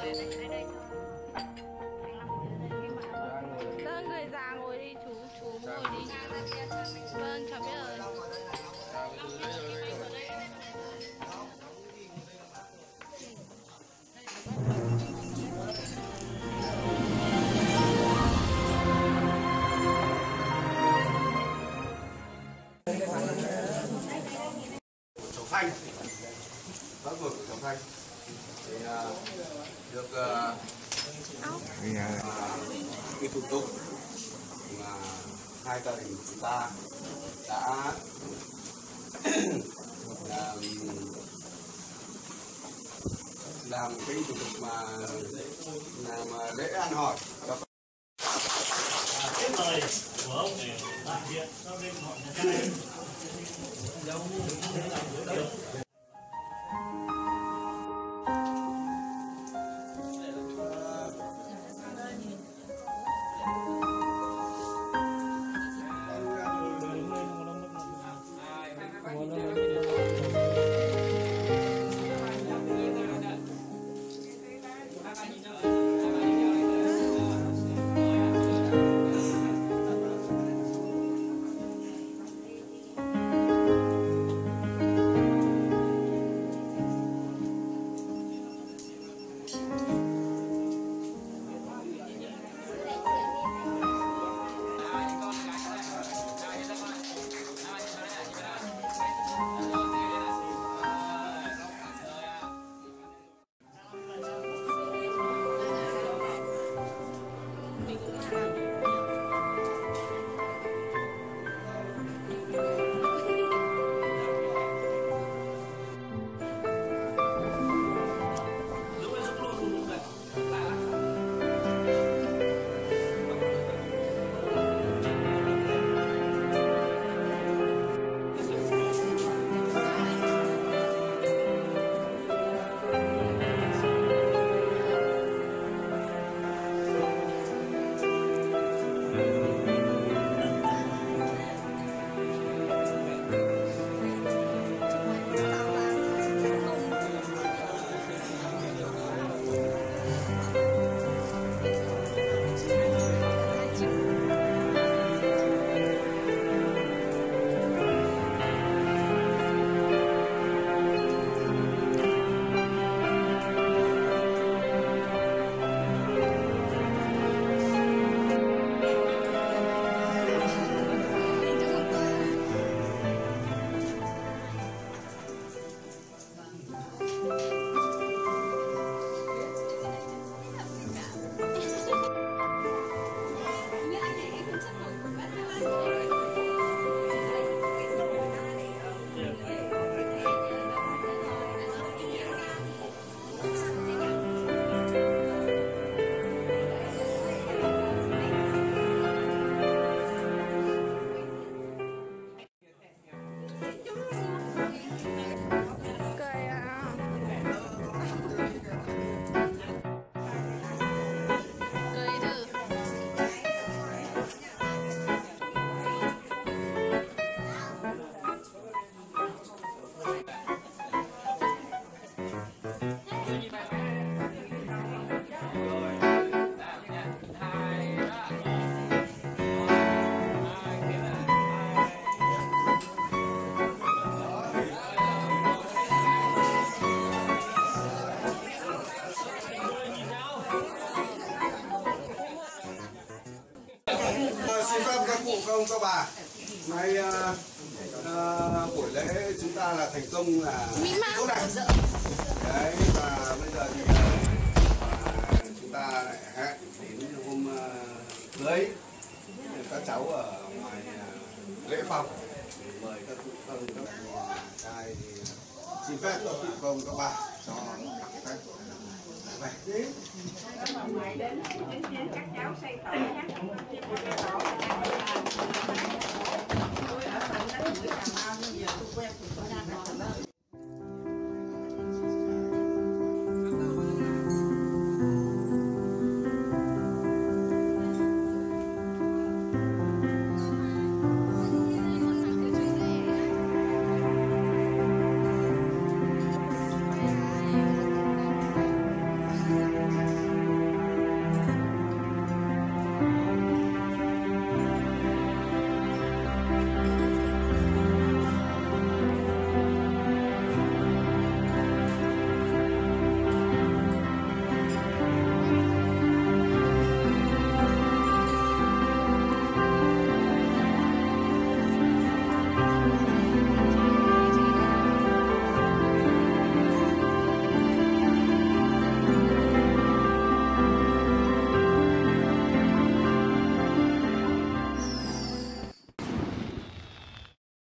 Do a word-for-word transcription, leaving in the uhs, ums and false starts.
Vâng, người già ngồi đi chú, chú ngồi đi. Vâng, cháu biết rồi. Cháu Thanh, bác ruột của cháu Thanh thì uh, được uh, cái thủ tục mà hai gia đình chúng ta đã làm, làm cái thủ tục mà làm lễ ăn hỏi. Tiếp lời của ông để đại diện cho bên mọi nhà trai. Xin phép các cụ, các ông, các bà, nay uh, uh, buổi lễ chúng ta là thành công là tốt đẹp. Đấy, và bây giờ thì uh, chúng ta lại hẹn đến hôm uh, cưới các cháu ở ngoài uh, lễ phòng để mời các cụ, các ông, các trai. Xin phép các cụ, các ông, các bà cho phép. Nếu mà mày đến chứng kiến các cháu xây tổ nhé. Tôi ở thành đất mũi Cà Mau nhưng giờ tôi quen thì tôi đang